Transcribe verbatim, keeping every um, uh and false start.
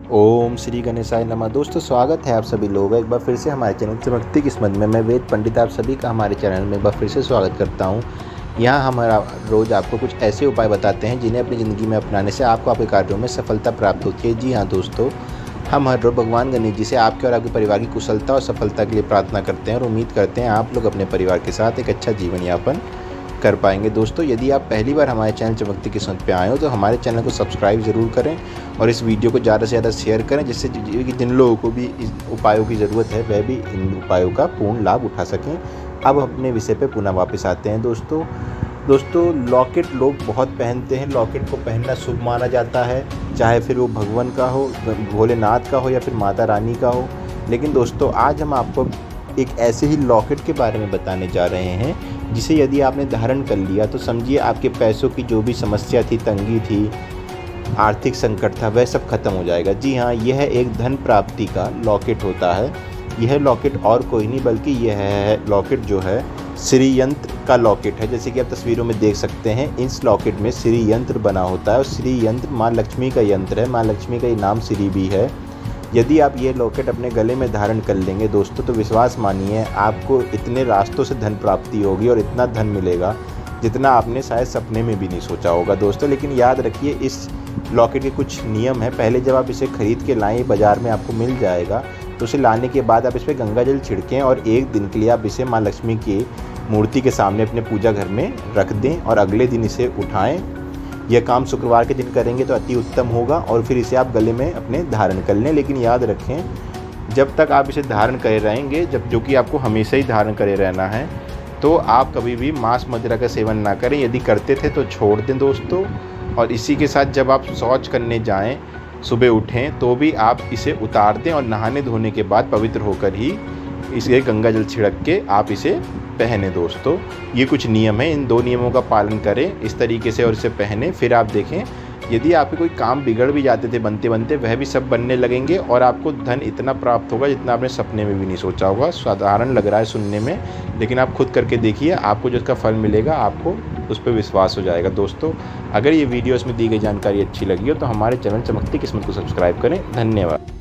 ओम श्री गणेशाय नमः। दोस्तों स्वागत है आप सभी लोगों का एक बार फिर से हमारे चैनल चमकती किस्मत में। मैं वेद पंडित आप सभी का हमारे चैनल में एक बार फिर से स्वागत करता हूं। यहाँ हम रोज़ आपको कुछ ऐसे उपाय बताते हैं जिन्हें अपनी ज़िंदगी में अपनाने से आपको आपके कार्यों में सफलता प्राप्त होती है। जी हाँ दोस्तों, हम हर रोज़ भगवान गणेश जी से आपके और आपके परिवार की कुशलता और सफलता के लिए प्रार्थना करते हैं और उम्मीद करते हैं आप लोग अपने परिवार के साथ एक अच्छा जीवन यापन कर पाएंगे। दोस्तों यदि आप पहली बार हमारे चैनल चमकती किस्मत पे आए हो तो हमारे चैनल को सब्सक्राइब ज़रूर करें और इस वीडियो को ज़्यादा से ज़्यादा शेयर करें, जिससे कि जिन लोगों को भी इस उपायों की ज़रूरत है वह भी इन उपायों का पूर्ण लाभ उठा सकें। अब अपने विषय पे पुनः वापस आते हैं। दोस्तों दोस्तों लॉकेट लोग बहुत पहनते हैं। लॉकेट को पहनना शुभ माना जाता है, चाहे फिर वो भगवान का हो, भोलेनाथ का हो या फिर माता रानी का हो। लेकिन दोस्तों आज हम आपको एक ऐसे ही लॉकेट के बारे में बताने जा रहे हैं जिसे यदि आपने धारण कर लिया तो समझिए आपके पैसों की जो भी समस्या थी, तंगी थी, आर्थिक संकट था, वह सब खत्म हो जाएगा। जी हाँ, यह एक धन प्राप्ति का लॉकेट होता है। यह लॉकेट और कोई नहीं बल्कि यह है लॉकेट जो है श्री यंत्र का लॉकेट है। जैसे कि आप तस्वीरों में देख सकते हैं, इस लॉकेट में श्री यंत्र बना होता है और श्री यंत्र माँ लक्ष्मी का यंत्र है। माँ लक्ष्मी का ये नाम श्री भी है। यदि आप ये लॉकेट अपने गले में धारण कर लेंगे दोस्तों तो विश्वास मानिए आपको इतने रास्तों से धन प्राप्ति होगी और इतना धन मिलेगा जितना आपने शायद सपने में भी नहीं सोचा होगा दोस्तों। लेकिन याद रखिए इस लॉकेट के कुछ नियम हैं। पहले जब आप इसे खरीद के लाएँ, बाज़ार में आपको मिल जाएगा, तो उसे लाने के बाद आप इस पर गंगा जल छिड़कें और एक दिन के लिए आप इसे माँ लक्ष्मी की मूर्ति के सामने अपने पूजा घर में रख दें और अगले दिन इसे उठाएँ। यह काम शुक्रवार के दिन करेंगे तो अति उत्तम होगा और फिर इसे आप गले में अपने धारण कर लें। लेकिन याद रखें जब तक आप इसे धारण करे रहेंगे, जब जो कि आपको हमेशा ही धारण करे रहना है, तो आप कभी भी मांस मदिरा का सेवन ना करें। यदि करते थे तो छोड़ दें दोस्तों। और इसी के साथ जब आप शौच करने जाएं, सुबह उठें तो भी आप इसे उतार दें और नहाने धोने के बाद पवित्र होकर ही इसे गंगा जल छिड़क के आप इसे पहने दोस्तों। ये कुछ नियम है, इन दो नियमों का पालन करें इस तरीके से और इसे पहने। फिर आप देखें यदि आपके कोई काम बिगड़ भी जाते थे बनते बनते, वह भी सब बनने लगेंगे और आपको धन इतना प्राप्त होगा जितना आपने सपने में भी नहीं सोचा होगा। साधारण लग रहा है सुनने में, लेकिन आप खुद करके देखिए, आपको जो इसका फल मिलेगा आपको उस पर विश्वास हो जाएगा। दोस्तों अगर ये वीडियो इसमें दी गई जानकारी अच्छी लगी हो तो हमारे चैनल चमकती किस्मत को सब्सक्राइब करें। धन्यवाद।